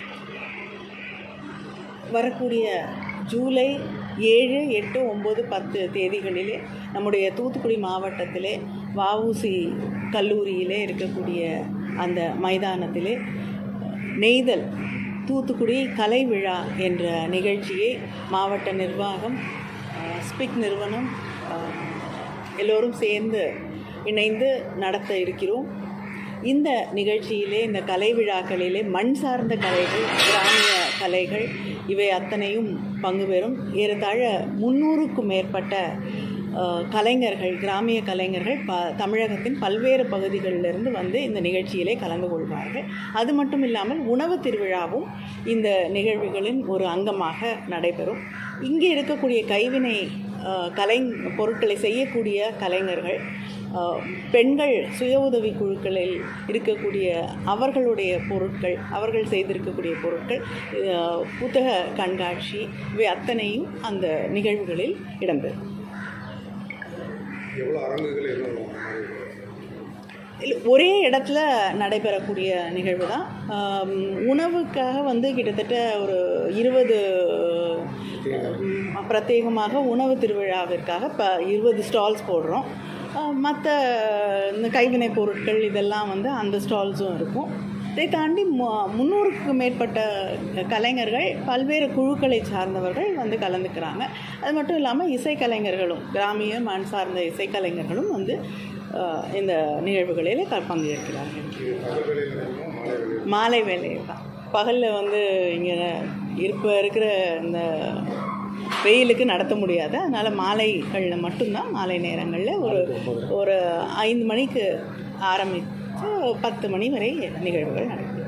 வரக்கூடிய ஜூலை 7, 8, 9, 10 தேதிகளிலே நம்முடைய தூத்துக்குடி மாவட்டத்திலே வஉசி கல்லூரியிலே இருக்கக்கூடிய அந்த மைதானத்திலே நெய்தல் தூத்துக்குடி கலை விழா என்ற நிகழ்ச்சியை மாவட்ட நிர்வாகம், ஸ்பிக் நிறுவனம் எல்லோரும் சேர்ந்து இணைந்து நடத்த இருக்கிறோம். இந்த நிகழ்ச்சியிலே, இந்த கலை விழாக்களிலே மண் சார்ந்த கலைகள், கிராமிய கலைகள் இவை அத்தனையும் பங்கு பெறும். ஏறத்தாழ 300க்கும் மேற்பட்ட கலைஞர்கள், கிராமிய கலைஞர்கள் தமிழகத்தின் பல்வேறு பகுதிகளிலிருந்து வந்து இந்த நிகழ்ச்சியிலே கலந்து கொள்வார்கள். அது மட்டும் இல்லாமல் உணவு திருவிழாவும் இந்த நிகழ்வுகளின் ஒரு அங்கமாக நடைபெறும். இங்கே இருக்கக்கூடிய கைவினை பொருட்களை செய்யக்கூடிய கலைஞர்கள், பெண்கள் சுய உதவி குழுக்களில் இருக்கக்கூடிய அவர்களுடைய பொருட்கள், அவர்கள் செய்திருக்கக்கூடிய பொருட்கள், புத்தக கண்காட்சி இவை அத்தனையும் அந்த நிகழ்வுகளில் இடம்பெறும். ஒரே இடத்துல நடைபெறக்கூடிய நிகழ்வு தான். உணவுக்காக வந்து கிட்டத்தட்ட ஒரு 20 பிரத்யேகமாக உணவு திருவிழாவிற்காக 20 ஸ்டால்ஸ் போடுறோம். மற்ற இந்த கைவினை பொருட்கள் இதெல்லாம் வந்து அந்த ஸ்டால்ஸும் இருக்கும். இதை தாண்டி 300க்கும் மேற்பட்ட கலைஞர்கள், பல்வேறு குழுக்களை சார்ந்தவர்கள் வந்து கலந்துக்கிறாங்க. அது மட்டும் இல்லாமல் இசைக்கலைஞர்களும், கிராமிய மண் சார்ந்த இசைக்கலைஞர்களும் வந்து இந்த நிகழ்வுகளில் பங்கேற்கிறார்கள். மாலை வேலையில் தான். பகலில் வந்து இங்கே இப்போ இருக்கிற இந்த வெயிலுக்கு நடத்த முடியாது. அதனால் மாலைகளில் மட்டும்தான், மாலை நேரங்களில் ஒரு 5 மணிக்கு ஆரம்பித்து 10 மணி வரை நிகழ்வுகள் நடக்கும்.